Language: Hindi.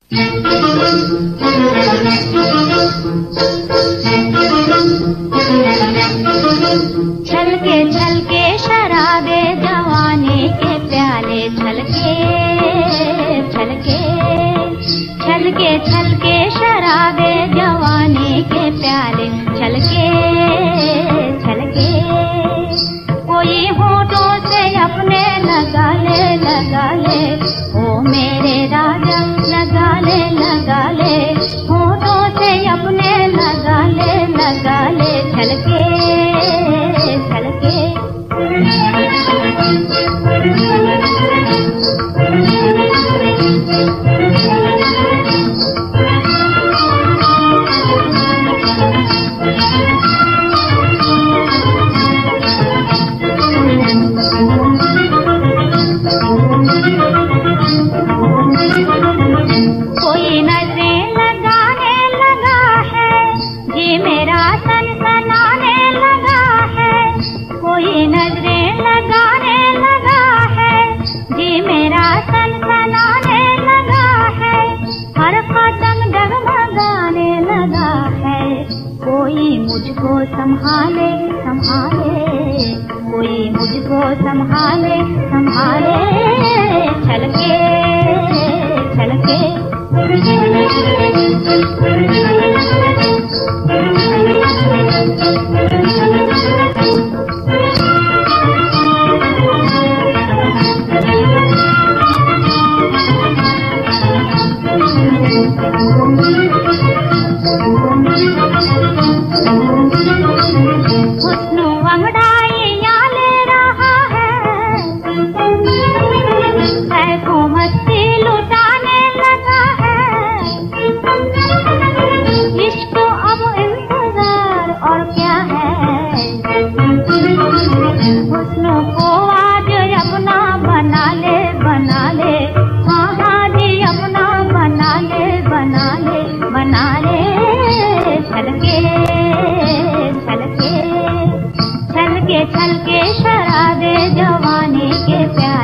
छलके छलके शराबे जवानी के प्याले, छलके छलके छलके छलके शराबे जवानी के प्याले, छलके छलके। कोई होठों से अपने लगा ले ओ मेरे राजा, लगा ले होठों से अपने लगा ले छलके छलके। कोई नजरें लगाने लगा है, जी मेरा सनसनाने लगा है। कोई नजरें लगाने लगा है, जी मेरा सनसनाने लगा है। हर कदम डगमगाने लगा है। कोई मुझको संभाले कोई मुझको संभाले छलके छलके। हुस्नो अंगड़ाइयां ले रहा है, ऐसो मस्ती लुटाने लगा है। इश्क अब इंतजार और क्या है, हुस्नो को आज अपना बना ले हाँ जी अपना बना ले छलके छलके छलके छलके शराबे जवानी के प्यार।